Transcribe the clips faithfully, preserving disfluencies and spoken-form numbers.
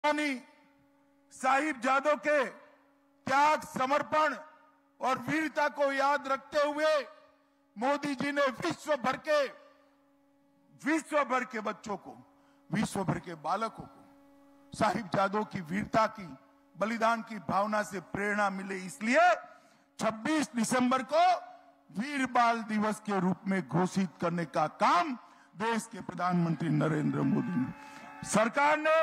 साहिबजादों के त्याग, समर्पण और वीरता को याद रखते हुए मोदी जी ने विश्व भर के विश्व भर के बच्चों को, विश्व भर के बालकों को साहिबजादों की वीरता की, बलिदान की भावना से प्रेरणा मिले, इसलिए छब्बीस दिसंबर को वीर बाल दिवस के रूप में घोषित करने का काम देश के प्रधानमंत्री नरेंद्र मोदी ने, सरकार ने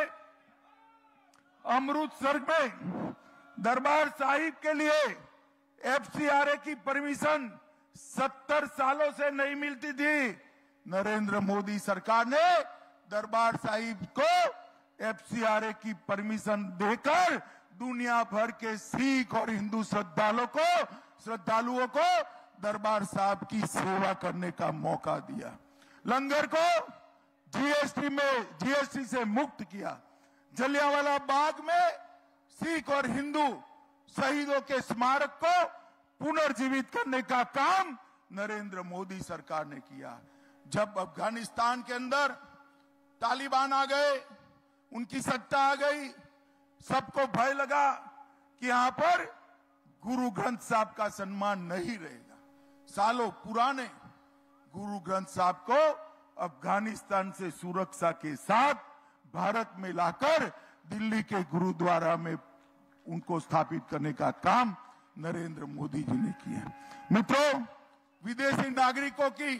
अमृतसर में दरबार साहिब के लिए एफसीआरए की परमिशन सत्तर सालों से नहीं मिलती थी। नरेंद्र मोदी सरकार ने दरबार साहिब को एफसीआरए की परमिशन देकर दुनिया भर के सिख और हिंदू श्रद्धालुओं को श्रद्धालुओं को दरबार साहिब की सेवा करने का मौका दिया। लंगर को जीएसटी में जीएसटी से मुक्त किया। जलियांवाला बाग में सिख और हिंदू शहीदों के स्मारक को पुनर्जीवित करने का काम नरेंद्र मोदी सरकार ने किया। जब अफगानिस्तान के अंदर तालिबान आ गए, उनकी सत्ता आ गई, सबको भय लगा कि यहां पर गुरु ग्रंथ साहब का सम्मान नहीं रहेगा। सालों पुराने गुरु ग्रंथ साहब को अफगानिस्तान से सुरक्षा के साथ भारत में लाकर दिल्ली के गुरुद्वारा में उनको स्थापित करने का काम नरेंद्र मोदी जी ने किया। मित्रों, विदेशी नागरिकों की,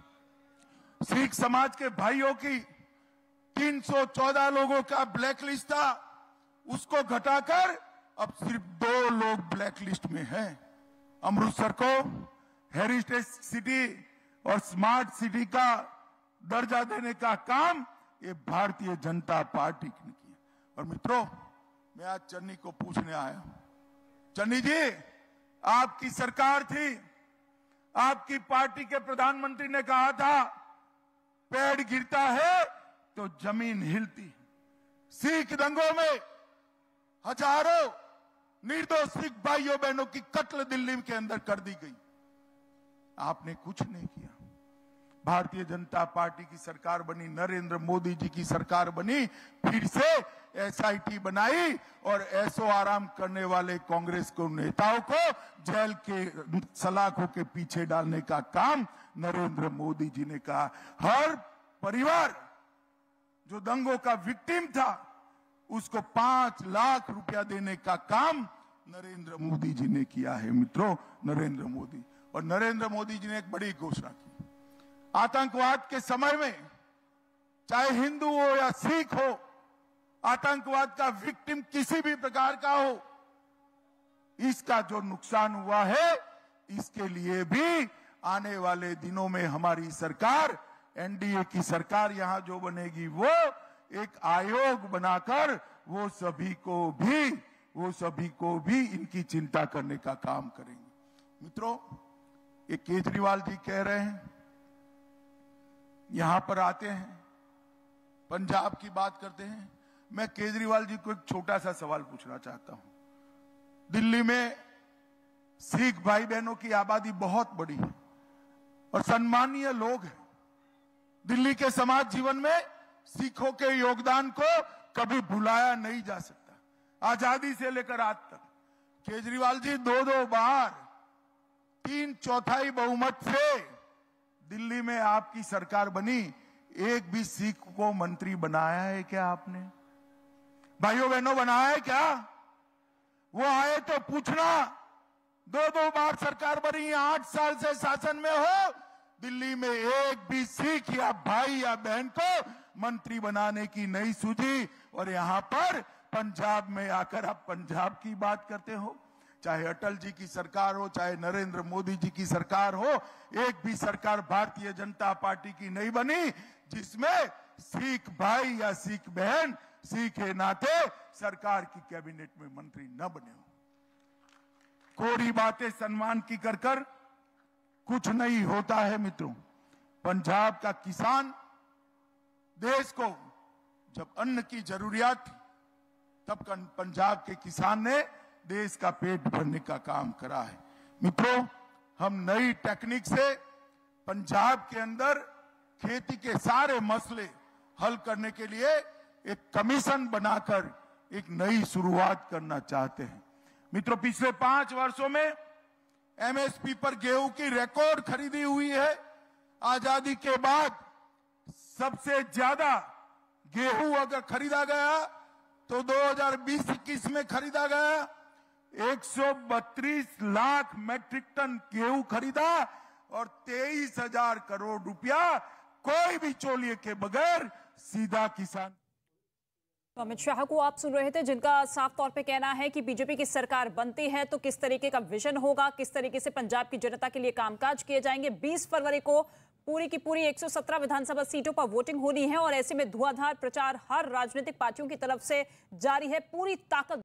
सिख समाज के भाइयों की तीन सौ चौदह लोगों का ब्लैक लिस्ट था, उसको घटाकर अब सिर्फ दो लोग ब्लैक लिस्ट में हैं। अमृतसर को हेरिटेज सिटी और स्मार्ट सिटी का दर्जा देने का काम ये भारतीय जनता पार्टी ने किया। और मित्रों, मैं आज चन्नी को पूछने आया हूं, चन्नी जी, आपकी सरकार थी, आपकी पार्टी के प्रधानमंत्री ने कहा था पेड़ गिरता है तो जमीन हिलती। सिख दंगों में हजारों निर्दोष सिख भाइयों बहनों की कत्ल दिल्ली के अंदर कर दी गई, आपने कुछ नहीं किया। भारतीय जनता पार्टी की सरकार बनी, नरेंद्र मोदी जी की सरकार बनी, फिर से एसआईटी बनाई और ऐसो आराम करने वाले कांग्रेस को नेताओं को जेल के सलाखों के पीछे डालने का काम नरेंद्र मोदी जी ने कहा। हर परिवार जो दंगों का विक्टिम था उसको पांच लाख रुपया देने का काम नरेंद्र मोदी जी ने किया है। मित्रों, नरेंद्र मोदी और नरेंद्र मोदी जी ने एक बड़ी घोषणा की, आतंकवाद के समय में चाहे हिंदू हो या सिख हो, आतंकवाद का विक्टिम किसी भी प्रकार का हो, इसका जो नुकसान हुआ है इसके लिए भी आने वाले दिनों में हमारी सरकार, एनडीए की सरकार यहां जो बनेगी, वो एक आयोग बनाकर वो सभी को भी वो सभी को भी इनकी चिंता करने का काम करेंगे। मित्रों, ये केजरीवाल जी कह रहे हैं, यहां पर आते हैं, पंजाब की बात करते हैं। मैं केजरीवाल जी को एक छोटा सा सवाल पूछना चाहता हूं। दिल्ली में सिख भाई बहनों की आबादी बहुत बड़ी है और सम्मानीय लोग हैं। दिल्ली के समाज जीवन में सिखों के योगदान को कभी भुलाया नहीं जा सकता, आजादी से लेकर आज तक। केजरीवाल जी दो दो बार तीन चौथाई बहुमत से दिल्ली में आपकी सरकार बनी, एक भी सिख को मंत्री बनाया है क्या आपने? भाइयों बहनों, बनाया है क्या? वो आए तो पूछना। दो दो बार सरकार बनी, आठ साल से शासन में हो, दिल्ली में एक भी सिख या भाई या बहन को मंत्री बनाने की नहीं सूझी। और यहां पर पंजाब में आकर आप पंजाब की बात करते हो। चाहे अटल जी की सरकार हो, चाहे नरेंद्र मोदी जी की सरकार हो, एक भी सरकार भारतीय जनता पार्टी की नहीं बनी जिसमें सिख भाई या सिख बहन सिख के नाते सरकार की कैबिनेट में मंत्री न बने हो। कोरी बातें सम्मान की कर कर कुछ नहीं होता है। मित्रों, पंजाब का किसान, देश को जब अन्न की जरूरियात थी तब पंजाब के किसान ने देश का पेट भरने का काम करा है। मित्रों, हम नई टेक्निक से पंजाब के अंदर खेती के सारे मसले हल करने के लिए एक कमीशन बनाकर एक नई शुरुआत करना चाहते हैं। मित्रों, पिछले पांच वर्षों में एमएसपी पर गेहूं की रिकॉर्ड खरीदी हुई है। आजादी के बाद सबसे ज्यादा गेहूं अगर खरीदा गया तो दो हज़ार बीस इक्कीस में खरीदा गया एक सौ बत्तीस लाख मैट्रिक टन गेहूं खरीदा और तेईस हजार करोड़ रुपया कोई भी चोलिए के बगैर सीधा किसान। तो अमित शाह को आप सुन रहे थे, जिनका साफ तौर पे कहना है कि बीजेपी की सरकार बनती है तो किस तरीके का विजन होगा, किस तरीके से पंजाब की जनता के लिए कामकाज किए जाएंगे। बीस फरवरी को पूरी की पूरी एक सौ सत्रह विधानसभा सीटों पर वोटिंग होनी है और ऐसे में धुआंधार प्रचार हर राजनीतिक पार्टियों की तरफ से जारी है। पूरी ताकत